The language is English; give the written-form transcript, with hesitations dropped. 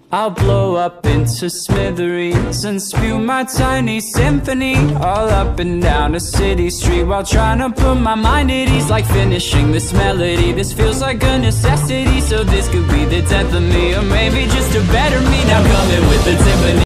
I'll blow up into smithereens and spew my tiny symphony all up and down a city street, while trying to put my mind at ease. Like finishing this melody, this feels like a necessity. So this could be the death of me, or maybe just a better me. Now coming with the timpani.